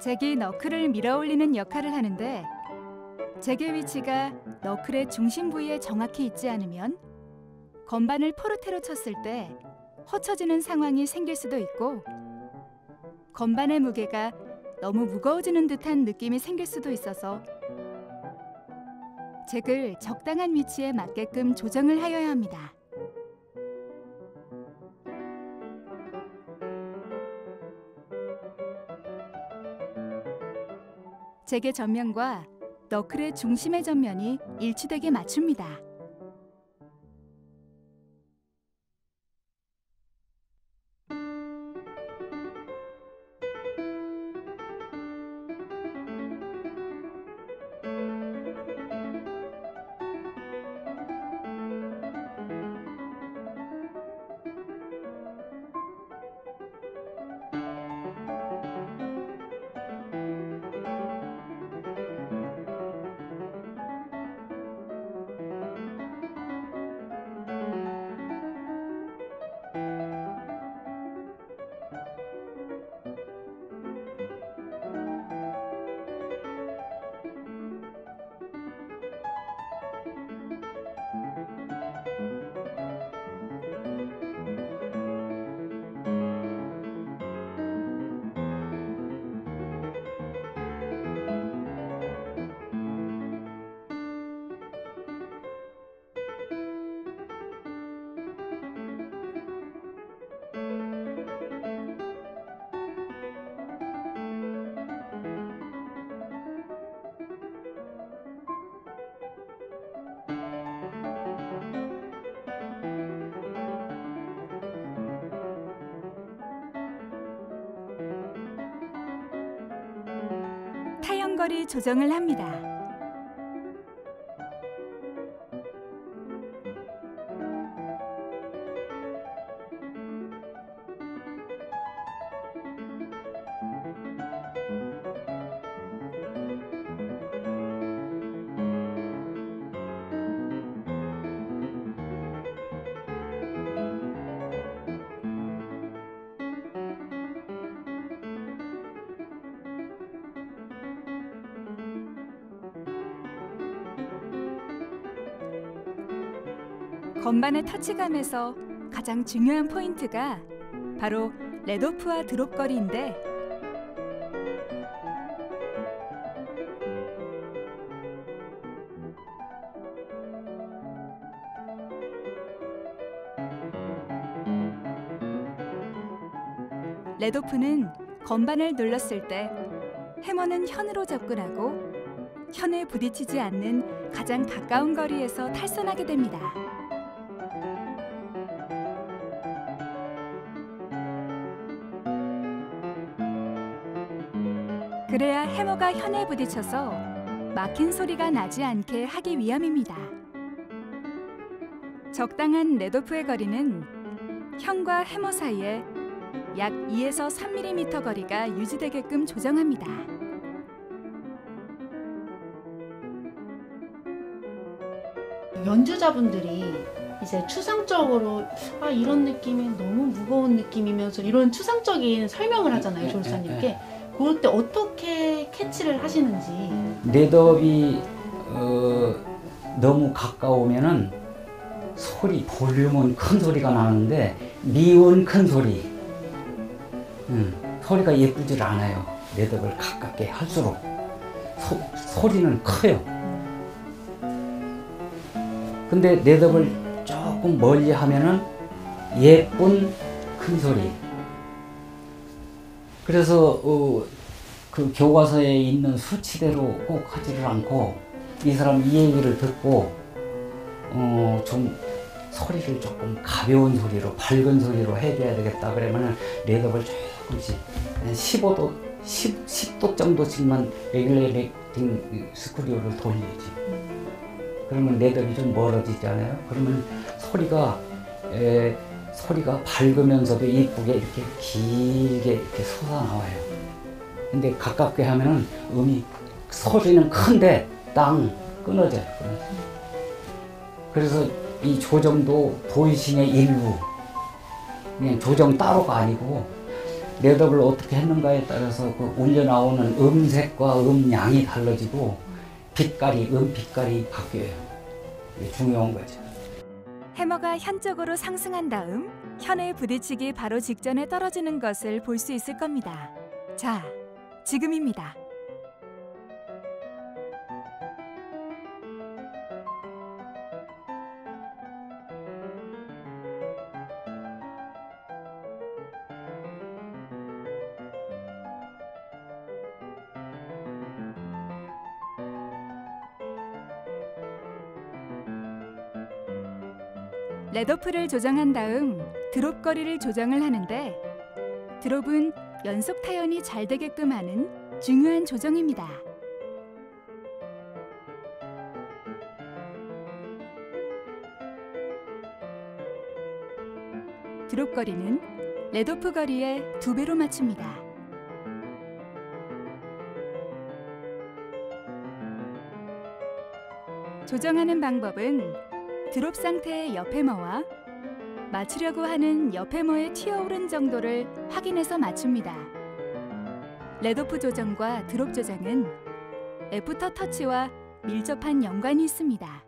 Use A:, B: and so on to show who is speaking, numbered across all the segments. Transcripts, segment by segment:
A: 잭이 너클을 밀어올리는 역할을 하는데 잭의 위치가 너클의 중심 부위에 정확히 있지 않으면 건반을 포르테로 쳤을 때 헛쳐지는 상황이 생길 수도 있고 건반의 무게가 너무 무거워지는 듯한 느낌이 생길 수도 있어서 잭을 적당한 위치에 맞게끔 조정을 하여야 합니다. 잭의 전면과 너클의 중심의 전면이 일치되게 맞춥니다. 타연거리 조정을 합니다. 건반의 터치감에서 가장 중요한 포인트가 바로 렛오프와 드롭 거리인데 렛오프는 건반을 눌렀을 때 해머는 현으로 접근하고 현에 부딪히지 않는 가장 가까운 거리에서 탈선하게 됩니다. 그래야 해머가 현에 부딪혀서 막힌 소리가 나지 않게 하기 위함입니다. 적당한 렛오프의 거리는 현과 해머 사이에 약 2에서 3mm 거리가 유지되게끔 조정합니다.
B: 연주자분들이 이제 추상적으로 이런 느낌이 너무 무거운 느낌이면서 이런 추상적인 설명을 하잖아요, 조르사님께. 그럴 때 어떻게 캐치를 하시는지.
C: 렛업이 너무 가까우면은 소리 볼륨은 큰 소리가 나는데 미운 큰 소리 소리가 예쁘질 않아요. 렛업을 가깝게 할수록 소리는 커요. 근데 렛업을 조금 멀리 하면은 예쁜 큰 소리. 그래서 그 교과서에 있는 수치대로 꼭 하지를 않고 이 사람 이 얘기를 듣고 좀 소리를 조금 가벼운 소리로 밝은 소리로 해줘야 되겠다 그러면은 렛업을 조금씩 15도 10도 정도씩만 레귤레이팅 스크류를 돌리지. 그러면 렛업이 좀 멀어지잖아요. 그러면 소리가 밝으면서도 이쁘게 이렇게 길게 이렇게 솟아나와요. 근데 가깝게 하면은 소리는 큰데 땅 끊어져요. 그래서 이 조정도 보이싱의 일부, 그냥 조정 따로가 아니고 레더블을 어떻게 했는가에 따라서 그 울려 나오는 음색과 음양이 달라지고 빛깔이 음빛깔이 바뀌어요. 이게 중요한 거죠.
A: 해머가 현 쪽으로 상승한 다음 현에 부딪히기 바로 직전에 떨어지는 것을 볼 수 있을 겁니다. 자, 지금입니다. 렛오프를 조정한 다음 드롭 거리를 조정을 하는데 드롭은 연속 타연이 잘 되게끔 하는 중요한 조정입니다. 드롭 거리는 렛오프 거리의 2배로 맞춥니다. 조정하는 방법은 드롭 상태의 옆 해머와 맞추려고 하는 옆 해머의 튀어오른 정도를 확인해서 맞춥니다. 렛오프 조정과 드롭 조정은 애프터 터치와 밀접한 연관이 있습니다.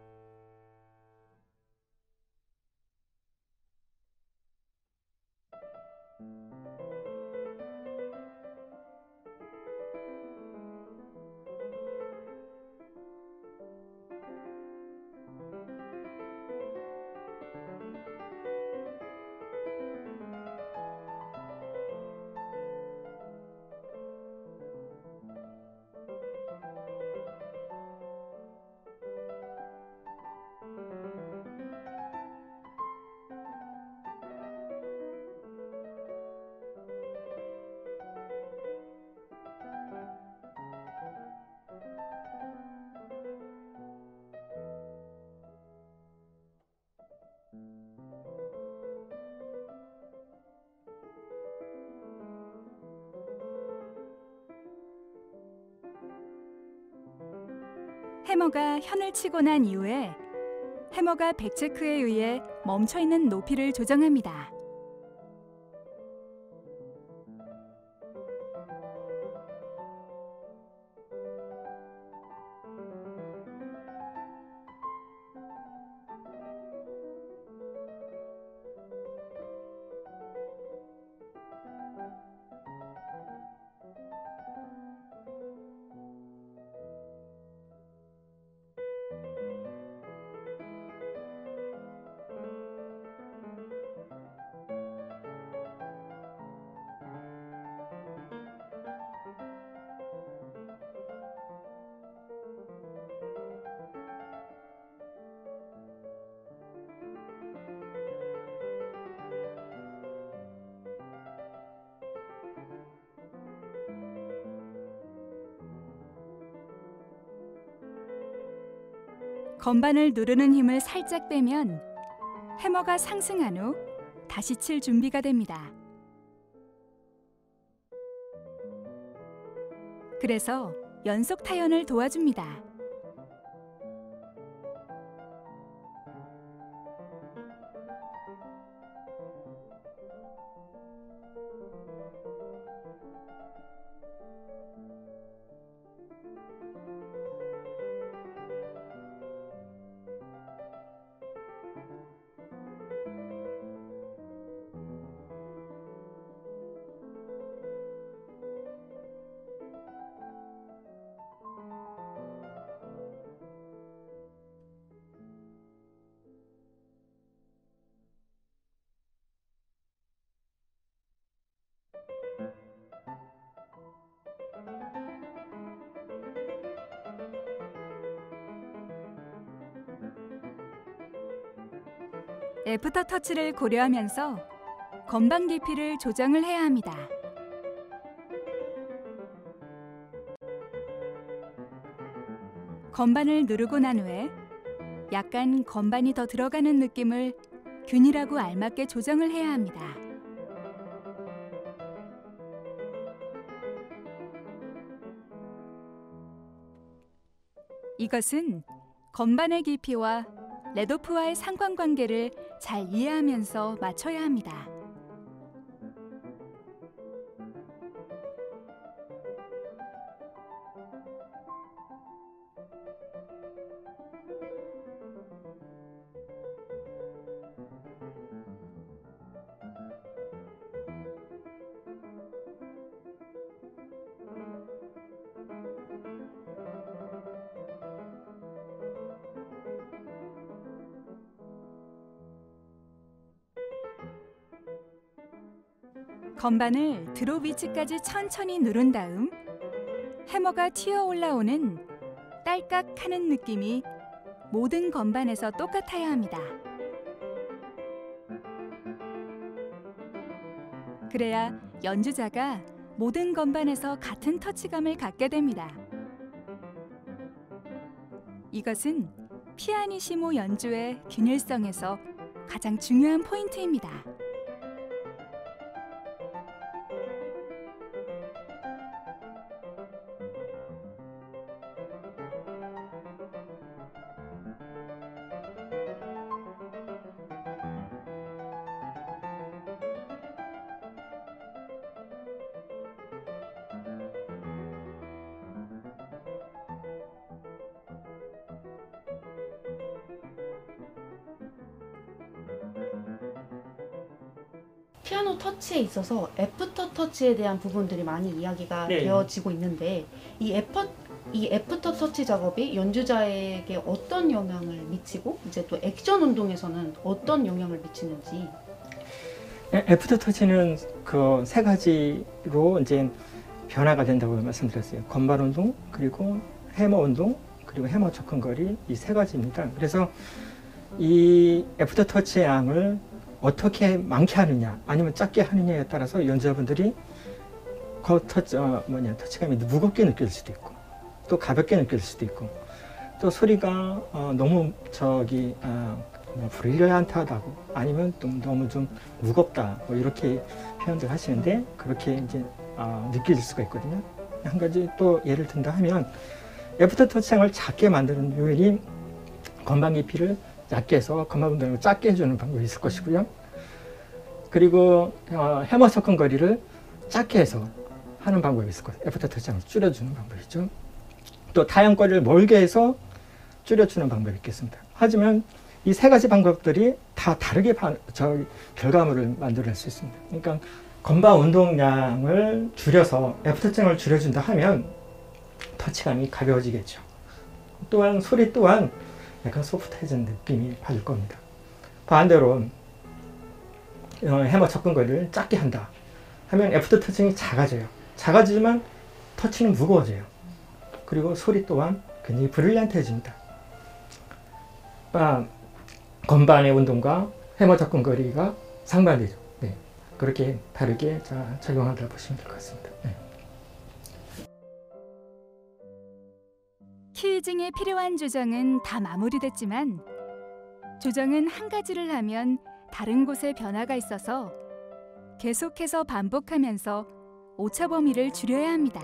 A: 해머가 현을 치고 난 이후에 해머가 백체크에 의해 멈춰있는 높이를 조정합니다. 건반을 누르는 힘을 살짝 빼면 해머가 상승한 후 다시 칠 준비가 됩니다. 그래서 연속 타연을 도와줍니다. 애프터 터치를 고려하면서 건반 깊이를 조정을 해야 합니다. 건반을 누르고 난 후에 약간 건반이 더 들어가는 느낌을 균일하고 알맞게 조정을 해야 합니다. 이것은 건반의 깊이와 렛오프와의 상관관계를 잘 이해하면서 맞춰야 합니다. 건반을 드롭 위치까지 천천히 누른 다음 해머가 튀어 올라오는 딸깍하는 느낌이 모든 건반에서 똑같아야 합니다. 그래야 연주자가 모든 건반에서 같은 터치감을 갖게 됩니다. 이것은 피아니시모 연주의 균일성에서 가장 중요한 포인트입니다.
B: 피아노 터치에 있어서 애프터 터치에 대한 부분들이 많이 이야기가
D: 네.
B: 되어지고 있는데 이 애프터 터치 작업이 연주자에게 어떤 영향을 미치고 이제 또 액션 운동에서는 어떤 영향을 미치는지.
D: 애프터 터치는 그 세 가지로 이제 변화가 된다고 말씀드렸어요. 건반 운동, 그리고 해머 운동, 그리고 해머 접근거리, 이 세 가지입니다. 그래서 이 애프터 터치의 양을 어떻게 많게 하느냐 아니면 작게 하느냐에 따라서 연주자분들이 터치감이 무겁게 느낄 수도 있고 또 가볍게 느낄 수도 있고 또 소리가 너무 브릴리언트하다고 아니면 또 너무 좀 무겁다 뭐 이렇게 표현들 하시는데 그렇게 이제 느낄 수가 있거든요. 한 가지 또 예를 든다 하면 애프터 터치장을 작게 만드는 요인이 건반 깊이를 얇게 해서 건반 운동을 작게 해주는 방법이 있을 것이고요. 그리고 해머 접근거리를 작게 해서 하는 방법이 있을 거예요. 애프터 터치장을 줄여주는 방법이죠. 또 타향거리를 멀게 해서 줄여주는 방법이 있겠습니다. 하지만 이 세 가지 방법들이 다 다르게 결과물을 만들어낼 수 있습니다. 그러니까 건반 운동량을 줄여서 애프터 터치장을 줄여준다 하면 터치감이 가벼워지겠죠. 또한 소리 또한 약간 소프트해진 느낌이 받을 겁니다. 반대로 해머 접근거리를 작게 한다 하면 애프터 터치장이 작아져요. 작아지지만 터치는 무거워져요. 그리고 소리 또한 굉장히 브릴리언트해집니다. 건반의 운동과 해머 접근거리가 상반되죠. 네. 그렇게 다르게 적용한다 보시면 될 것 같습니다. 네.
A: 키이징에 필요한 조정은 다 마무리됐지만 조정은 한 가지를 하면 다른 곳에 변화가 있어서 계속해서 반복하면서 오차 범위를 줄여야 합니다.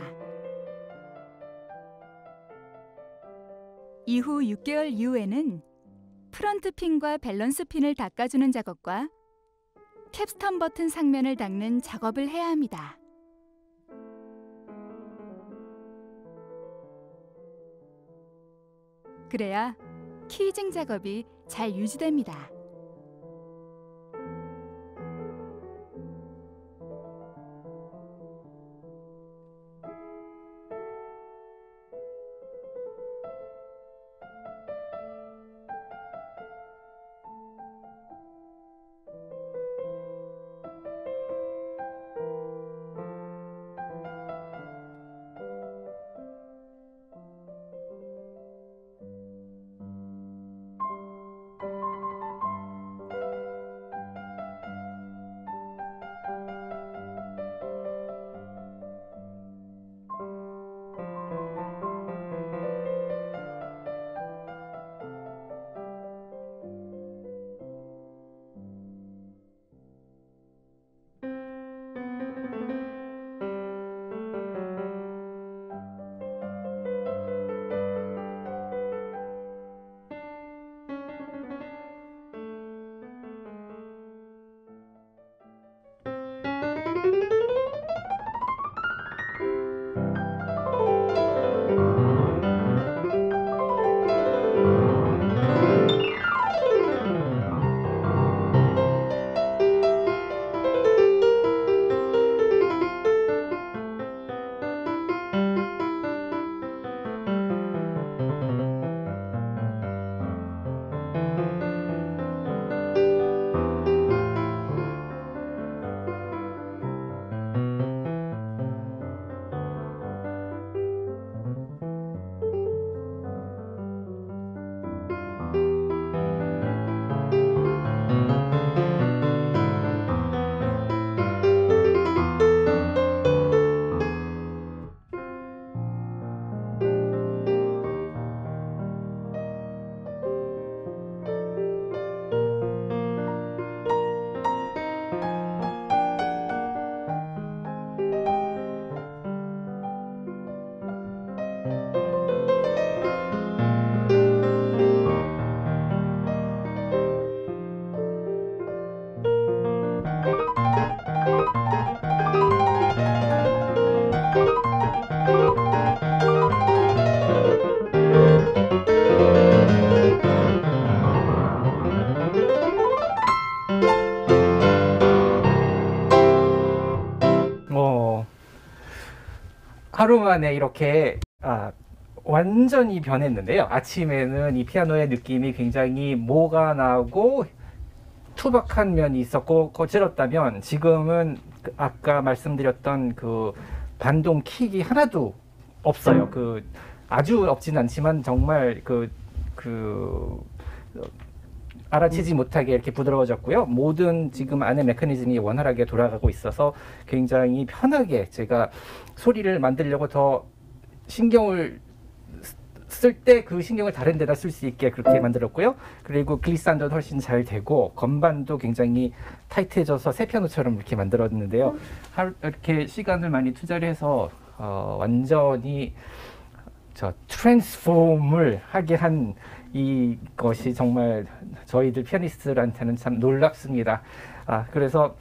A: 이후 6개월 이후에는 프런트 핀과 밸런스 핀을 닦아주는 작업과 캡스톤 버튼 상면을 닦는 작업을 해야 합니다. 그래야 키이징 작업이 잘 유지됩니다.
E: 하루 만에 이렇게 완전히 변했는데요. 아침에는 이 피아노의 느낌이 굉장히 모가 나고 투박한 면이 있었고 거칠었다면, 지금은 아까 말씀드렸던 그 반동 킥이 하나도 없어요. 그 아주 없진 않지만 정말 알아채지 못하게 이렇게 부드러워졌고요. 모든 지금 안에 메커니즘이 원활하게 돌아가고 있어서 굉장히 편하게 제가 소리를 만들려고 더 신경을 쓸 때 그 신경을 다른 데다 쓸 수 있게 그렇게 만들었고요. 그리고 글리산도 훨씬 잘 되고 건반도 굉장히 타이트해져서 새 피아노처럼 이렇게 만들었는데요. 이렇게 시간을 많이 투자를 해서 완전히 트랜스폼을 하게 한 이것이 정말 저희들 피아니스트들한테는 참 놀랍습니다. 그래서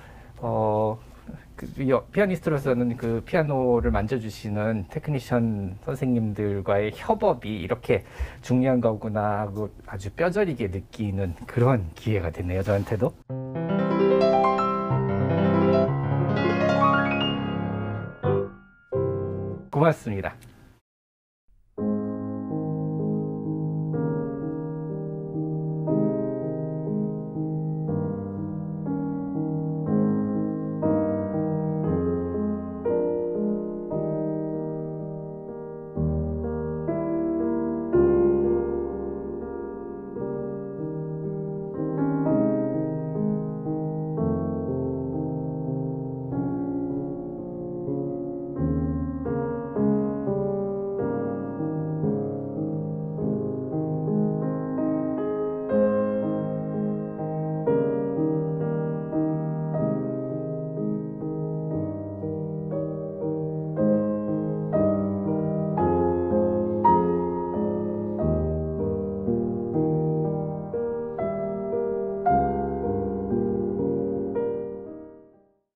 E: 피아니스트로서는 그 피아노를 만져주시는 테크니션 선생님들과의 협업이 이렇게 중요한 거구나 하고 아주 뼈저리게 느끼는 그런 기회가 됐네요, 저한테도. 고맙습니다.